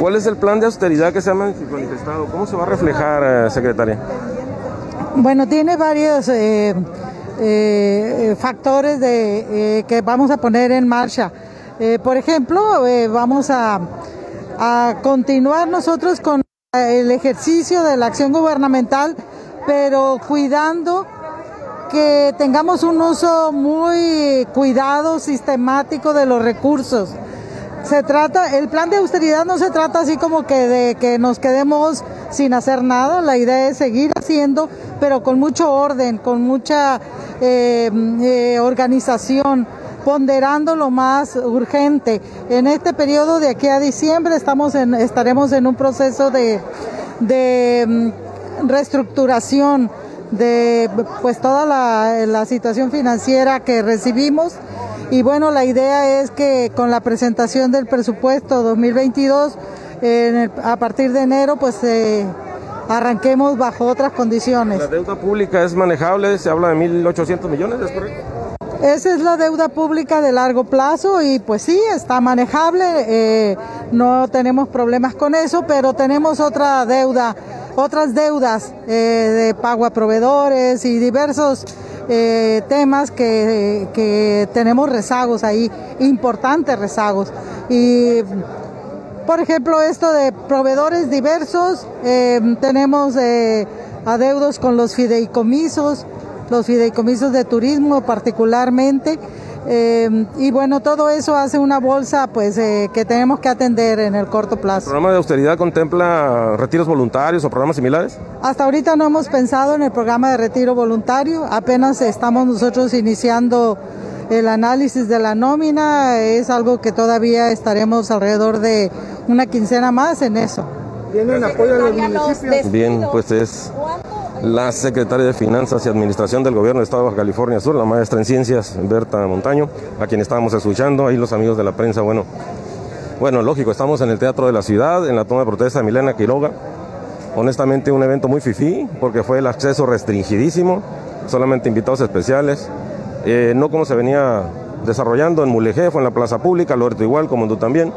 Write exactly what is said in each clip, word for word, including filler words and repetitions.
¿Cuál es el plan de austeridad que se ha manifestado? ¿Cómo se va a reflejar, eh, secretaria? Bueno, tiene varios eh, eh, factores de, eh, que vamos a poner en marcha. Eh, por ejemplo, eh, vamos a, a continuar nosotros con el ejercicio de la acción gubernamental, pero cuidando que tengamos un uso muy cuidado, sistemático de los recursos. Se trata, el plan de austeridad no se trata así como que de que nos quedemos sin hacer nada. La idea es seguir haciendo, pero con mucho orden, con mucha eh, eh, organización, ponderando lo más urgente. En este periodo de aquí a diciembre estamos en, estaremos en un proceso de, de reestructuración de pues toda la, la situación financiera que recibimos. Y bueno, la idea es que con la presentación del presupuesto dos mil veintidós, en el, a partir de enero, pues eh, arranquemos bajo otras condiciones. ¿La deuda pública es manejable? Se habla de mil ochocientos millones, ¿es correcto? Esa es la deuda pública de largo plazo y pues sí, está manejable, eh, no tenemos problemas con eso, pero tenemos otra deuda, otras deudas eh, de pago a proveedores y diversos Eh, temas que, que tenemos rezagos ahí, importantes rezagos. Y por ejemplo esto de proveedores diversos, eh, tenemos eh, adeudos con los fideicomisos, los fideicomisos de turismo particularmente, eh, y bueno, todo eso hace una bolsa pues eh, que tenemos que atender en el corto plazo. ¿El programa de austeridad contempla retiros voluntarios o programas similares? Hasta ahorita no hemos pensado en el programa de retiro voluntario, apenas estamos nosotros iniciando el análisis de la nómina, es algo que todavía estaremos alrededor de una quincena más en eso. ¿Tienen apoyo a los municipios? Bien, pues es la secretaria de Finanzas y Administración del Gobierno del Estado de Baja California Sur, la maestra en Ciencias, Berta Montaño, a quien estábamos escuchando, ahí los amigos de la prensa. Bueno, bueno, lógico, estamos en el Teatro de la Ciudad, en la toma de protesta de Milena Quiroga. Honestamente, un evento muy fifí, porque fue el acceso restringidísimo, solamente invitados especiales, eh, no como se venía desarrollando en Mulegé, fue en la plaza pública, Loreto igual, como tú también,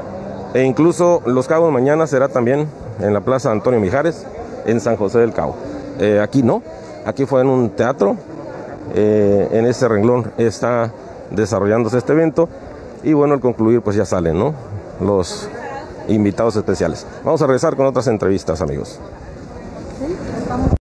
e incluso Los Cabos mañana será también en la plaza Antonio Mijares, en San José del Cabo. Eh, aquí no, aquí fue en un teatro, eh, en ese renglón está desarrollándose este evento y bueno, al concluir pues ya salen, ¿no?, los invitados especiales. Vamos a regresar con otras entrevistas, amigos.